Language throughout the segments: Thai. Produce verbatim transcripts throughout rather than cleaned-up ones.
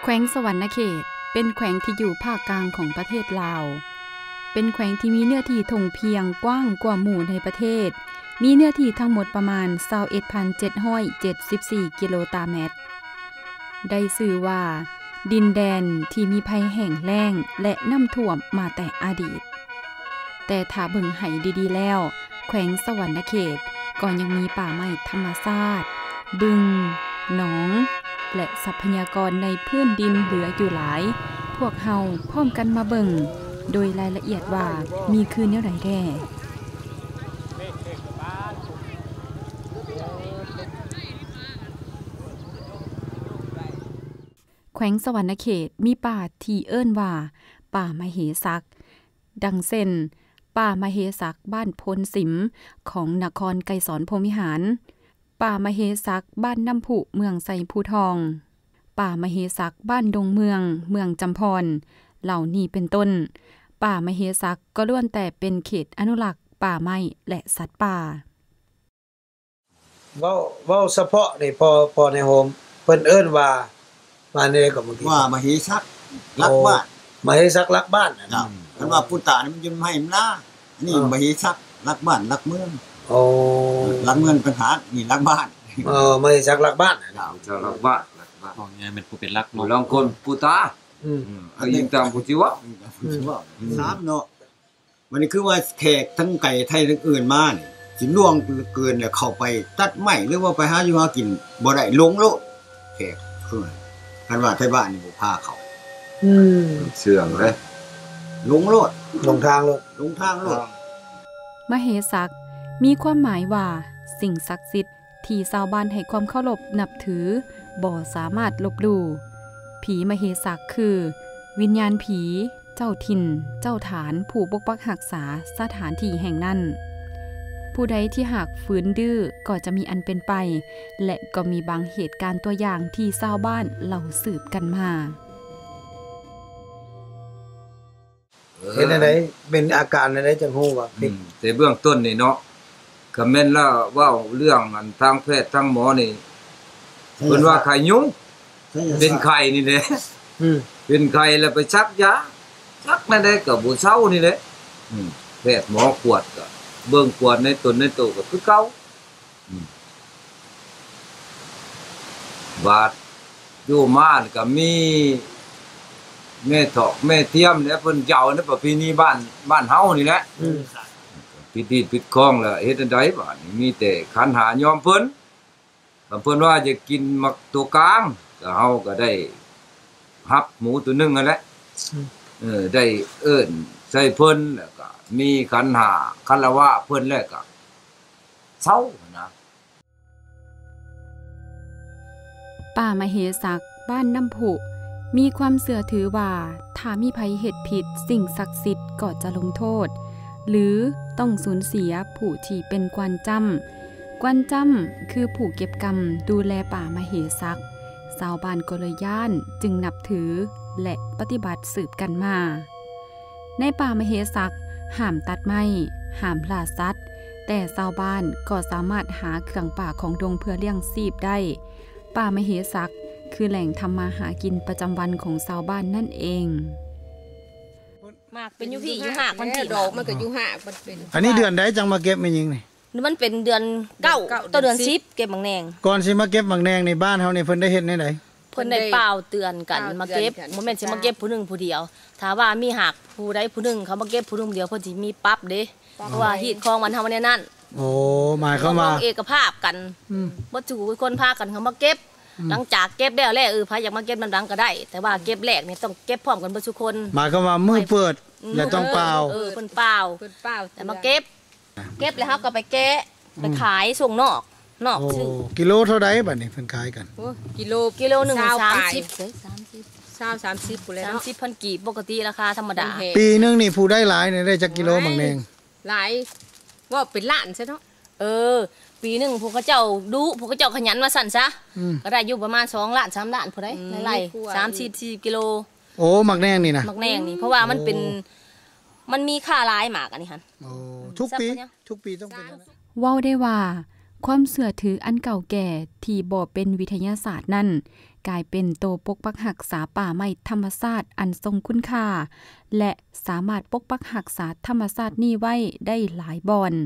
วงสวรรณเขตเป็นแขวงที่อยู่ภาคกลางของประเทศลาวเป็นแขวงที่มีเนื้อที่ทงเพียงกว้างกว่าหมู่ในประเทศมีเนื้อที่ทั้งหมดประมาณ ยี่สิบเอ็ดพันเจ็ดร้อยเจ็ดสิบสี่ กิโลตารเมตรได้ชื่อว่าดินแดนที่มีภัยแห้งแล้งและน้ำท่วมมาแต่อดีตแต่ถ้าเบิ่งให้ดีๆแล้วแขวงสวรรณเขตก็ยังมีป่าไม้ธรรมชาติบึงหนองและทรัพยากรในพื้นดินเหลืออยู่หลายพวกเฮาพร้อมกันมาเบิ่งโดยรายละเอียดว่ามีคือแนวใดแท้แขวงสวรรณเขตมีป่าที่เอิ้นว่าป่ามเหสักดังเช่นป่ามเหสักบ้านพลสิมของนครไกรสอนพรหมวิหารป่ามเหสักบ้านน้ำผุเมืองไสภูทองป่ามเหสักบ้านดงเมืองเมืองจำพรเหล่านี้เป็นต้นป่ามเหสักก็ล้วนแต่เป็นเขตอนุรักษ์ป่าไม้และสัตว์ป่าเว้าเว้าเฉพาะนี่พอพอในโฮมเพิ่นเอิ้นว่ามานี่ก็บ่ว่ามเหสักรักบ้านมเหสักรักบ้านน่ะคันว่าพุทธะนี่มันอยู่ให้มันนานี่มเหสักรักบ้านรักเมืองโอ้รักเมืองปัญหานี่รักบ้านเออมเหสักรักบ้านน่ะจะรักบ้านรักบ้านอ๋อเนี่ยมันผู้เป็นรักลองคนพุทธะอืมอันนี้ตามพุทธิวะสามเนาะวันนี้คือว่าแขกทั้งไก่ไทยทั้งอื่นมานี่สิล่วงเกินเนี่ยเข้าไปตัดไม้หรือว่าไปหาอยู่หากินบ่ได้ลงโลดแขกคือคันว่าไทบ้านนี่บ่พาเขาอืมเสื่องเลยลงโลดลงทางโลดลงทางโลดมเหสักมีความหมายว่าสิ่งศักดิ์สิทธิ์ที่ชาวบ้านให้ความเคารพนับถือบ่สามารถลบหลู่ผีมเหสักคือวิญญาณผีเจ้าถิ่นเจ้าฐานผู้ปกปักรักษาสถานที่แห่งนั้นผู้ใดที่หากฝืนดื้อก็จะมีอันเป็นไปและก็มีบางเหตุการณ์ตัวอย่างที่ชาวบ้านเล่าสืบกันมาเห็นได้เป็นอาการได้จังฮู้ว่าอืมแต่เบื้องต้นนี่เนาะก็แม่นแล้วเว้าเรื่องอันทางแพทย์ทางหมอนี่เพิ่นว่าไข้ยุงเป็นไข้นี่แหละอืมเป็นไข้แล้วไปชักยาชักนั่นได้ก็บ่เซานี่แหละอืมแพทย์หมอกวดก็เบิ่งกวดในตนในโตก็คือเก่าอืมบาดอยู่มาก็มีแม่ถอกแม่เทียมเนี่ยเพิ่นเจ้าในประเพณีบ้านบ้านเฮานี่แหละอืมพิธีปิดคองแล้วเฮ็ดจังได๋บาดนี้มีแต่ขันหายอมเพิ่นเพิ่นว่าจะกินมักตัวกลางก็เฮาก็ได้รับหมูตัวนึงนั่นแหละเออได้เอิ้นใส่เพิ่นแล้วก็มีขันหาคารวะเพิ่นแล้วก็เซานะป่ามเหสักบ้านน้ำผุมีความเชื่อถือว่าถ้ามีภัยเฮ็ดผิดสิ่งศักดิ์สิทธิ์ก็จะลงโทษหรือต้องสูญเสียผู้ที่เป็นกวนจำกวนจำคือผู้เก็บกรรมดูแลป่ามเหสักชาวบ้านก็เลยย่านจึงนับถือและปฏิบัติสืบกันมาในป่ามเหสักห้ามตัดไม้ห้ามล่าสัตว์แต่ชาวบ้านก็สามารถหาเครื่องป่าของดงเพื่อเลี้ยงชีพได้ป่ามเหสักคือแหล่งทำมาหากินประจำวันของชาวบ้านนั่นเองมากเป็นอยู่พี่อยู่หากมันสิดอกมันก็อยู่หากมันเป็นอันนี้เดือนใดจังมาเก็บแม่ยิงนี่มันเป็นเดือนเก้าต่อเดือนสิบเก็บบักแนงก่อนสิมาเก็บบักแนงในบ้านเฮานี่เพิ่นได้เฮ็ดแนวใดเพิ่นได้เป่าเตือนกันมาเก็บบ่แม่นสิมาเก็บผู้นึงผู้เดียวถ้าว่ามีหากผู้ใดผู้นึงเขามาเก็บผู้นึงเดียวเพิ่นสิมีปรับเด้เพราะว่าฮีดคองมันเฮาในนั้นโอ้หมายเข้ามาเอกภาพกันบ่ถูกคนพากันเขามาเก็บหลังจากเก็บแล้วแลเออไผอยากมาเก็บนำดังก็ได้แต่ว่าเก็บแรกนี่ต้องเก็บพร้อมกันเบิดทุกคนหมายเข้ามามือเปิดแล้วต้องเป่าเออเพิ่นเป่าเพิ่นเป่าแต่มาเก็บเก็บแล้วเฮาก็ไปแกะไปขายส่งนอกนอกชื่อกิโลเท่าใดบัดนี้เพิ่นขายกันโอ้กิโลกิโลนึงสามสิบเอ้ยสามสิบ สามสิบ สามสิบพุ่นแหละเนาะ สามสิบพัน กีบปกติราคาธรรมดาปีนึงนี่ผู้ได้หลายนี่ได้จักกิโลบักแนงหลายว่าเป็นล้านซะเนาะเออปีนึงพวกเขาเจ้าดูพวกเขาเจ้าขยันว่าสั่นซะก็ได้อยู่ประมาณสองล้านสามล้านพุ่นได้ไล่ๆสามสิบ สี่สิบกิโลโอ้มักแนงนี่นะมักแนงนี่เพราะว่ามันเป็นมันมีค่าหลายมากอันนี้หั่นโอ้ทุกปีทุกปีต้องเป็นเว้าได้ว่าความเสื่อถืออันเก่าแก่ที่บ่เป็นวิทยาศาสตร์นั้นกลายเป็นโตปกปักรักษาป่าไม้ธรรมชาติอันทรงคุณค่าและสามารถปกปักรักษาธรรมชาตินี้ไว้ได้หลายบ่อน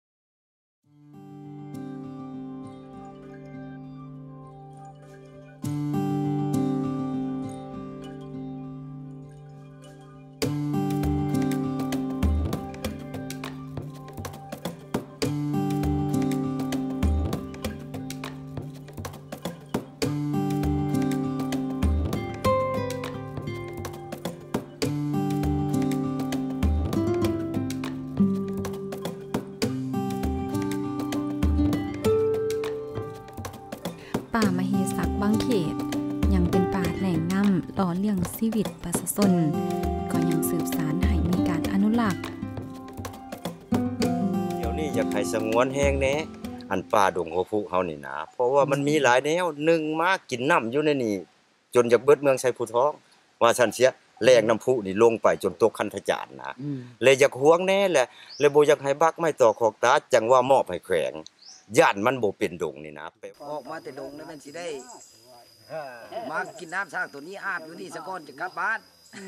ป่ามเหสักบางเขตยังเป็นป่าแหล่งน้ำหล่อเลี้ยงชีวิตประชาชนก็ยังสืบสานให้มีการอนุรักษ์เดี๋ยวนี้อยากให้สงวนแห้งแน่อันป่าดงหัวผู้เฮานี่นะเพราะว่ามันมีหลายแนวหนึ่งมากินน้ำอยู่ในนี่จนอยากเบิดเมืองชัยภูทองว่าซั่นเสียแรงน้ำพุนี่ลงไปจนตกคันธจารนะเลยอยากหวงแน่แหละเลยบ่อยากให้บักไม้ต่อขอกตาจังว่ามอบให้แขวงย่านมันบ่เป็นดงนี่นะออกมาแต่ดงแล้วมันสิได้มากินน้ำสร้างตัวนี้อาบอยู่นี่ซะก่อนจะกลับบ้าน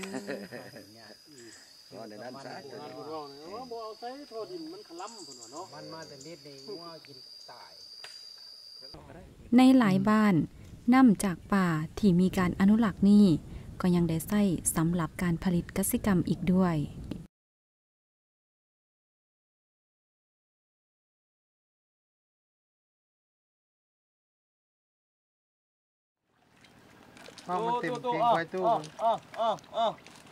ก็ในนั้นซะบ่เอาใส่ท่อดินมันคล้ำพุ่นว่าเนาะมันมาแต่นิดนี่งัวกินตายในหลายบ้านน้ำจากป่าที่มีการอนุรักษ์นี้ก็ยังได้ใช้สำหรับการผลิตกสิกรรมอีกด้วยห้องมันเต็มเพียงไว้ตู้อ้ออ้ออ้อ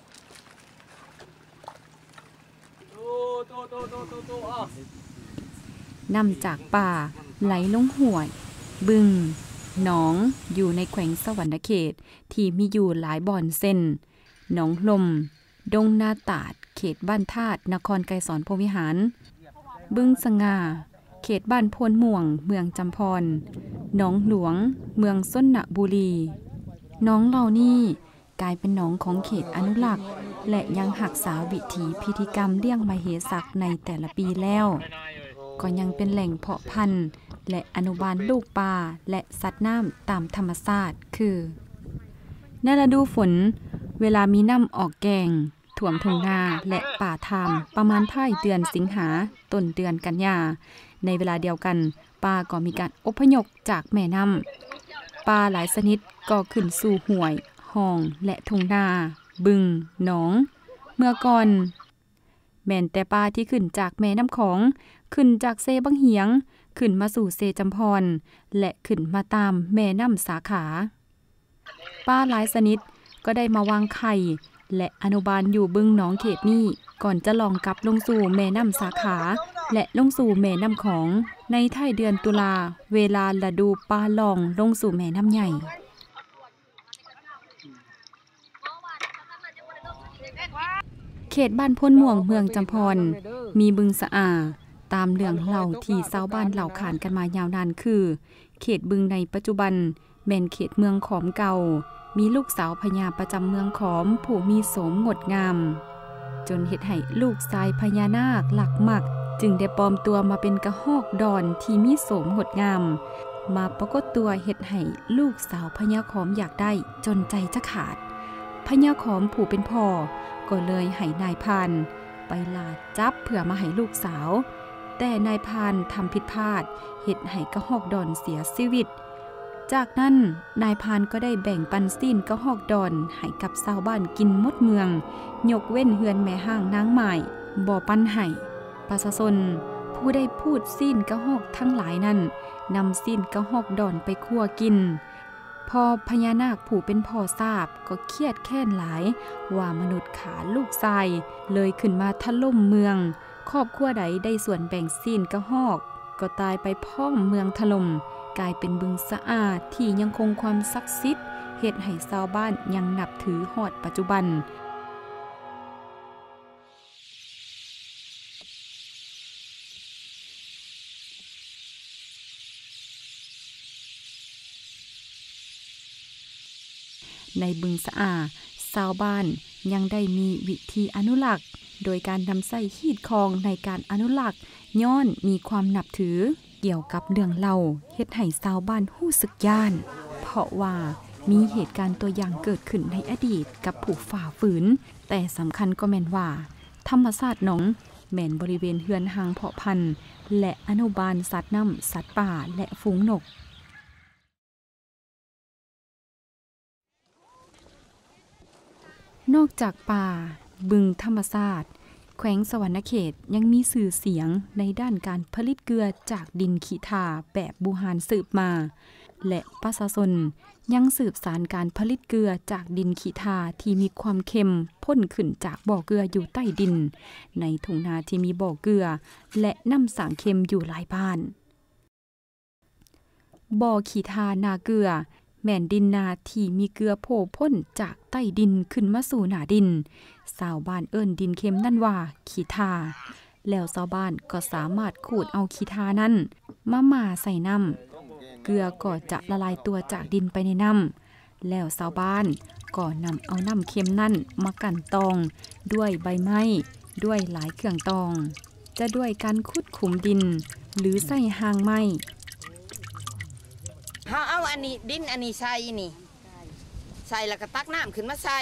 น้ำจากป่าไหลลงห้วย บึง หนองอยู่ในแขวงสวรรณเขตที่มีอยู่หลายบ่อนเส้นหนองลมดงนาตาดเขตบ้านธาตุนครไกรสอนพรหมวิหารบึงสง่าเขตบ้านโพนม่วงเมืองจำพรหนองหลวงเมืองส้นนบุรีหนองเหล่านี้กลายเป็นหนองของเขตอนุรักษ์และยังรักษาวิถีพิธีกรรมเลี้ยงมเหสักในแต่ละปีแล้วก็ยังเป็นแหล่งเพาะพันธุ์และอนุบาลลูกปลาและสัตว์น้ำตามธรรมชาติคือในฤดูฝนเวลามีน้ำออกแกงท่วมทุ่งนาและป่าทามประมาณท้ายเดือนสิงหาต้นเดือนกันยาในเวลาเดียวกันปลาก็มีการอพยพจากแม่น้ำปลาหลายชนิดก็ขึ้นสู่ห้วยห้องและทุ่งนาบึงหนองเมื่อก่อนแม่นแต่ปลาที่ขึ้นจากแม่น้ำของขึ้นจากเซบังเหียงขึ้นมาสู่เซจำพรและขึ้นมาตามแม่น้ำสาขาปลาหลายชนิดก็ได้มาวางไข่และอนุบาลอยู่บึงหนองเขตนี้ก่อนจะลองกลับลงสู่แม่น้ำสาขาและลงสู่แม่น้ำของในท้ายเดือนตุลาเวลาฤดูปลาลองลงสู่แม่น้ำใหญ่เขตบ้านพ้นม่วงเมืองจำพรมีบึงสะอาตามเรื่องเล่าที่ชาวบ้านเล่าขานกันมายาวนานคือเขตบึงในปัจจุบันแม่นเขตเมืองขอมเก่ามีลูกสาวพญาประจำเมืองขอมผู้มีโสมงดงามจนเฮ็ดให้ลูกชายพญานาคหลักมักจึงได้ปลอมตัวมาเป็นกระหอกดอนที่มีโสมงดงามมาปรากฏตัวเฮ็ดให้ลูกสาวพญาขอมอยากได้จนใจจะขาดพญาขอมผู้เป็นพ่อก็เลยให้นายพรานไปลาจับเพื่อมาให้ลูกสาวแต่นายพรานทำผิดพลาดเฮ็ดให้กระหอกดอนเสียชีวิตจากนั้นนายพรานก็ได้แบ่งปันสิ้นกระหอกดอนให้กับชาวบ้านกินหมดเมืองยกเว้นเฮือนแม่ห้างนางไม้บ่ปันให้ประชาชนผู้ได้พูดสิ้นกระหอกทั้งหลายนั้นนำสิ้นกระหอกดอนไปคั่วกินพอพญานาคผู้เป็นพ่อทราบก็เครียดแค้นหลายว่ามนุษย์ขาลูกชายเลยขึ้นมาถล่มเมืองครอบครัวใดได้ส่วนแบ่งสิ้นกระหอกก็ตายไปพร้อมเมืองถล่มกลายเป็นบึงสะอาดที่ยังคงความศักดิ์สิทธิ์เฮ็ดให้ชาวบ้านยังนับถือฮอดปัจจุบันในบึงสะอาชาวบ้านยังได้มีวิธีอนุรักษ์โดยการนำใส่ขีดคองในการอนุรักษ์ย้อนมีความนับถือเกี่ยวกับเรื่องเล่าเฮ็ดให้ชาวบ้านรู้สึกย่านเพราะว่ามีเหตุการณ์ตัวอย่างเกิดขึ้นในอดีตกับผู้ฝ่าฝืนแต่สำคัญก็แม่นว่าธรรมชาติหนองแม่นบริเวณเฮือนหางเพาะพันธุ์และอนุบาลสัตว์น้ำสัตว์ป่าและฝูงนกนอกจากป่าบึงธรรมชาติแขวงสวรรณเขตยังมีสื่อเสียงในด้านการผลิตเกลือจากดินขี้ทาแบบบูหานสืบมาและประชาชนยังสืบสานการผลิตเกลือจากดินขี้ทาที่มีความเค็มพ่นขึ้นจากบ่อเกลืออยู่ใต้ดินในทุ่งนาที่มีบ่อเกลือและน้ำสางเค็มอยู่หลายบ้านบ่อขี้ทานาเกลือแม่นดินนาที่มีเกลือโผล่พ้นจากใต้ดินขึ้นมาสู่หน้าดินชาวบ้านเอิ้นดินเค็มนั่นว่าขี้ทาแล้วชาวบ้านก็สามารถขูดเอาขี้ทานั้นมาหม่าใส่น้ำเกลือก็จะละลายตัวจากดินไปในน้ำแล้วชาวบ้านก็นำเอาน้ำเค็มนั่นมากั่นตองด้วยใบไม้ด้วยหลายเครื่องตองจะด้วยการขุดขุมดินหรือใส่หางไม้เฮาเอาอันนี้ดินอันนี้ใส่นี่ใส่แล้วก็ตักน้ำขึ้นมาใส่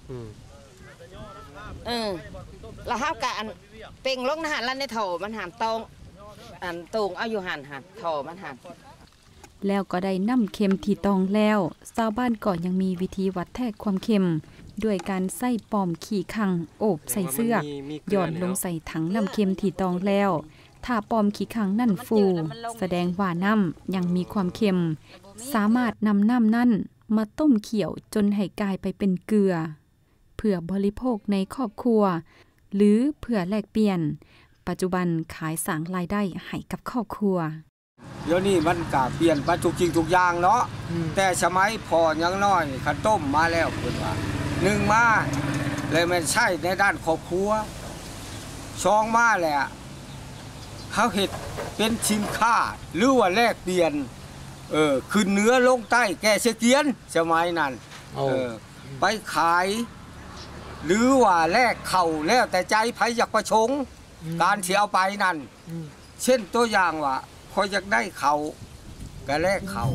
เออแล้วเฮาก็อันเป่งลงนะฮะแล้วในโถมันหามตองอันตรงเอาอยู่หันหันโถมันหันแล้วก็ได้น้ำเค็มที่ตองแล้วชาวบ้านก็ยังมีวิธีวัดแทกความเค็มด้วยการใส่ปอมขี้คังโอบใส่เสื้อกหย่อนลงใส่ถังน้ำเค็มที่ตองแล้วถ้าปอมขี้คังนั่นฟูแสดงว่าน้ำยังมีความเค็มสามารถนำน้ำนั่นมาต้มเคี่ยวจนให้กลายไปเป็นเกลือเพื่อบริโภคในครอบครัวหรือเพื่อแลกเปลี่ยนปัจจุบันขายสร้างรายได้ให้กับครอบครัวเดี๋ยวนี้มันก็เปลี่ยนไปทุกจริงทุกอย่างเนาะแต่สมัยพอยังน้อยคันต้มมาแล้วเพิ่นว่าหนึ่งมาเลยมันใช้ในด้านครอบครัวสองมาแหละเฮาเฮ็ดเป็นสินค้าหรือว่าแลกเปลี่ยนเออขึ้นเหนือลงใต้แก่เสเกียนสมัยนั้นเออไปขายหรือว่าแลกเข้าแล้วแต่ใจไผอยากประสงค์การสิเอาไปนั่นเช่นตัวอย่างว่าพออยากได้เขาก็แลกเขา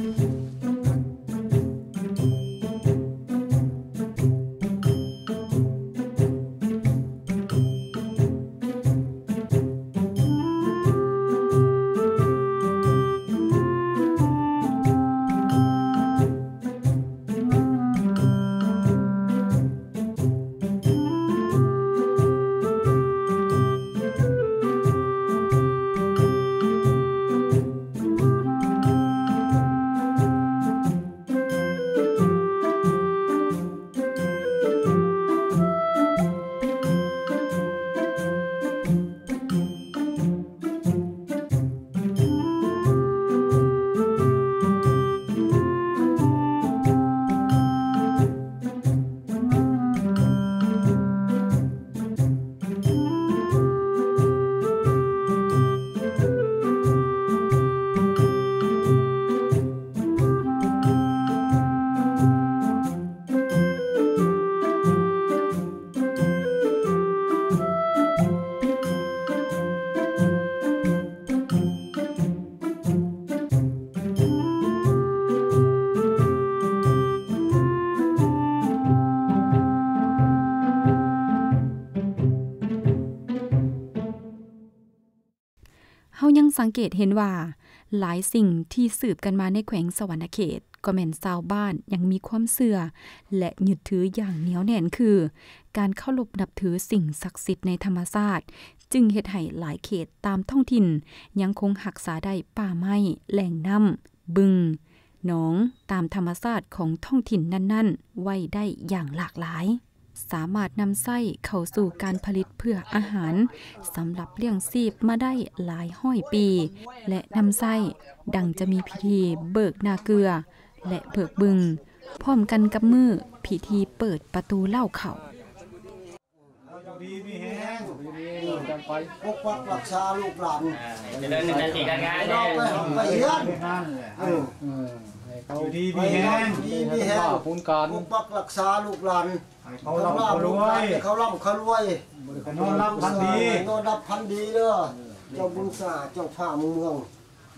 เฮายังสังเกตเห็นว่าหลายสิ่งที่สืบกันมาในแขวงสวรรณเขตก็แม่นชาวบ้านยังมีความเชื่อและยึดถืออย่างเหนียวแน่นคือการเคารพนับถือสิ่งศักดิ์สิทธิ์ในธรรมชาติจึงเฮ็ดให้หลายเขตตามท้องถิ่นยังคงรักษาได้ป่าไม้แหล่งน้ำบึงหนองตามธรรมชาติของท้องถิ่นนั้นๆไว้ได้อย่างหลากหลายสามารถนำไส้เข้าสู่การผลิตเพื่ออาหารสำหรับเลี้ยงชีพมาได้หลายห้อยปีและนำไส้ดังจะมีพิธีเบิกนาเกลือและเบิกบึงพร้อมกันกับมือพิธีเปิดประตูเล่าเขาดีมีแห้งกันไปปกปักรักษาลูกหลานจะเดินจะจีกันงานเราไปไปเฮียนนั่นแหละเอออยู่ดีมีแห้งดีมีแห้งปกปักรักษาลูกหลานเขาล่ำเขารวยเขาล่ำเขารวยนอนรับพันดีนอนรับพันดีเด้อเจ้าบุญสาเจ้าผ้าเมือง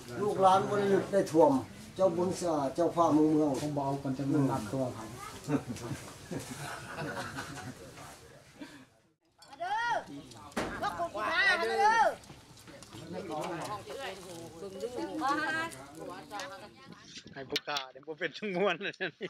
ลูกหลานบ่ได้หยุดได้ท่วมเจ้าบุญสาเจ้าฟ้าเมืองเมืองคงบ่เอากันจำนวนนับตัวเขาว่าคนกินน้ำเด้อให้ผู้กล้าเดี๋ยวบ่เป็นทั้งมวลเลยนี่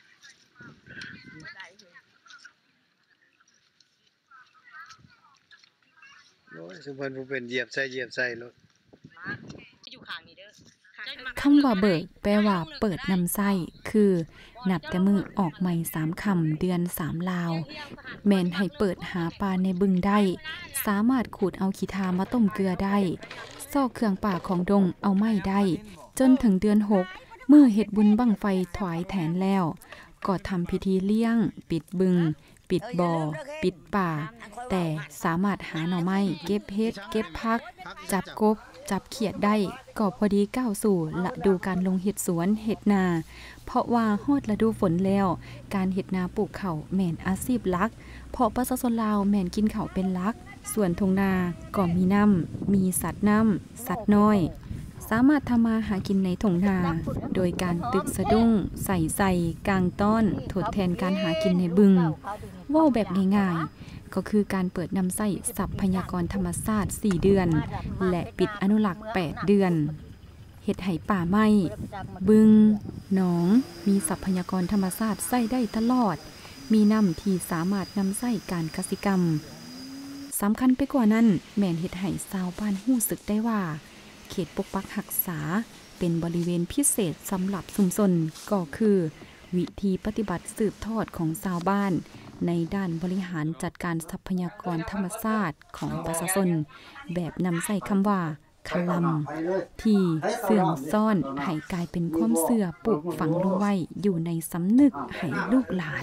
โอ้ยสุพรรณผู้เป็นเหยียบใส่เหยียบใส่รถอยู่ข้างนี้เด้อคำว่าเบิกแปลว่าเปิดนำไส้คือนับแต่มือออกใหม่สามคำเดือนสามลาวแม่นให้เปิดหาปลาในบึงได้สามารถขูดเอาขี้ทามาต้มเกลือได้ซอกเครื่องป่าของดงเอาไม้ได้จนถึงเดือนหกมือเฮ็ดบุญบั้งไฟถวายแทนแล้วก็ทำพิธีเลี้ยงปิดบึงปิดบ่อปิดป่าแต่สามารถหาหน่อไม้เก็บเฮ็ดเก็บผักจับกบจับเขียดได้ก็พอดีก้าวสู่ฤดูการลงเฮ็ดสวนเฮ็ดนาเพราะว่าฮอดฤดูฝนแล้วการเฮ็ดนาปลูกข้าวแม่นอาชีพหลักเพราะประชาชนลาวแม่นกินข้าวเป็นหลักส่วนทุ่งนาก็มีน้ำมีสัตว์น้ำสัตว์น้อยสามารถทำมาหากินในทุ่งนาโดยการตึกสะดุ้งใส่ใส่กลางต้อนทดแทนการหากินในบึงเว้าแบบง่ายๆก็คือการเปิดนำไส้ทรัพยากรธรรมชาติสี่เดือนและปิดอนุรักษ์แปดเดือนเฮ็ดให้ป่าไม้บึงหนองมีทรัพยากรธรรมชาติใช้ได้ตลอดมีน้ำที่สามารถนำใช้การเกษตรกรรมสำคัญไปกว่านั้นแม่นเฮ็ดให้ชาวบ้านรู้สึกได้ว่าเขตปกปักรักษาเป็นบริเวณพิเศษสำหรับชุมชนก็คือวิธีปฏิบัติสืบทอดของชาวบ้านในด้านบริหารจัดการทรัพยากรธรรมชาติของประชาชนแบบนำใส่คำว่าคลัมที่เสื่อมซ่อนให้กลายเป็นความเชื่อปลูกฝังลงไว้อยู่ในสำนึกให้ลูกหลาน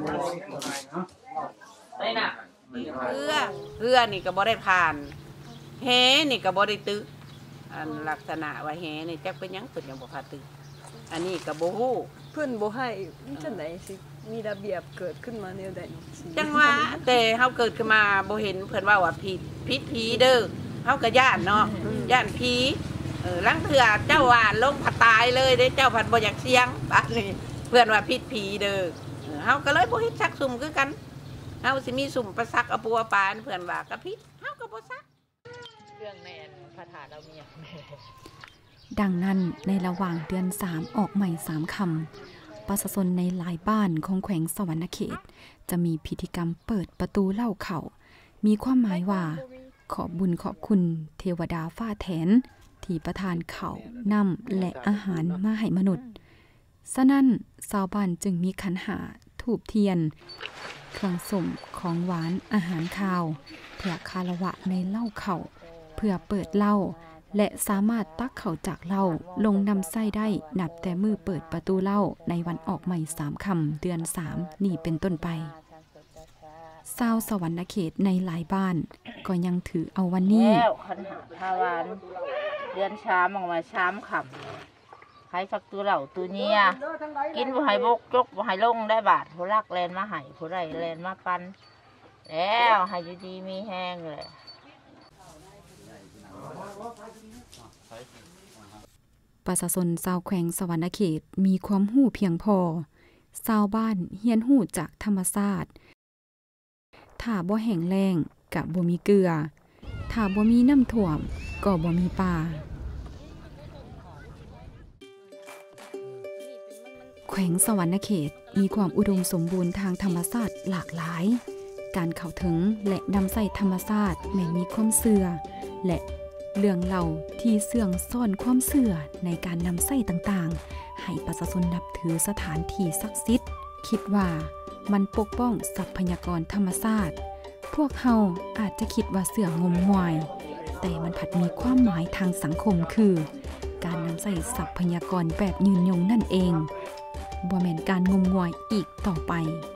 เรือเรือนี่ก็บ่ได้ผ่านแหนี่ก็บ่ได้ตึกอันลักษณะว่าแหนี่จักเป็นหยังเพิ่นยังบ่พาตึกอันนี้ก็บ่ฮู้เพิ่นบ่ให้จังได๋สิมีระเบียบเกิดขึ้นมาแนวใดจังว่าแต่เฮาเกิดขึ้นมาบ่เห็นเพิ่นว่าว่าผิดผิดผีเด้อเฮาก็ย่านเนาะย่านผีเออลังเถื่อเจ้าว่าลงผัดตายเลยเด้เจ้าผัดบ่อยากเสียงบัดนี้เพิ่นว่าผิดผีเด้อเฮาก็เลยบ่เฮ็ดซักซุ่มคือกันเฮาสิมีสุ่มประซักเอาปัวปานเพิ่นว่าก็ผิดเฮาก็บ่ซักเรื่องแม่นพระธาตุเรามีหยังดังนั้นในระหว่างเดือนสามออกใหม่สามคำประชาชนในหลายบ้านของแขวงสวรรณเขตจะมีพิธีกรรมเปิดประตูเล่าเขามีความหมายว่าขอบบุญขอบคุณเทวดาฟ้าแทนที่ประทานเขาน้ำและอาหารมาให้มนุษย์ฉะนั้นชาวบ้านจึงมีขันหาธูปเทียนเครื่องส้มของหวานอาหารคาวเพื่อคารวะในเล่าเขาเพื่อเปิดเล่าและสามารถตักเขาจากเล่าลงนำไส้ได้นับแต่มือเปิดประตูเล่าในวันออกใหม่สามคำเดือนสามนี่เป็นต้นไปชาวสวรรณเขตในหลายบ้านก็ยังถือเอาวันนี้แล้วขันหาทาวานเดือนสามออกมาสามคำให้ฟักตัวเหล่าตัวเนี้ยกินบ่ให้บกจกบ่ให้ลงได้บาทผู้รักแลนมาให้ผู้ไรแลนมาปันแล้วให้อยู่ดีมีแห้งเลยประชาชนชาวแขวงสวรรณเขตมีความรู้เพียงพอชาวบ้านเฮียนรู้จากธรรมชาติถ้าบ่แห้งแล้งก็บ่มีเกลือถ้าบ่มีน้ำท่วมก็บ่มีป่าแขวงสวรรณเขตมีความอุดมสมบูรณ์ทางธรรมชาติหลากหลายการเข้าถึงและนำใส่ธรรมชาติแม้มีความเชื่อและเรื่องเล่าที่เสื่องซ่อนความเชื่อในการนำไส้ต่างๆให้ประชาชนนับถือสถานที่ศักดิ์สิทธิ์คิดว่ามันปกป้องทรัพยากรธรรมชาติพวกเฮาอาจจะคิดว่าเสื่องมงวยแต่มันผัดมีความหมายทางสังคมคือการนำใส่ทรัพยากรแบบยืนยงนั่นเองบ่แม่นการงมงวยอีกต่อไป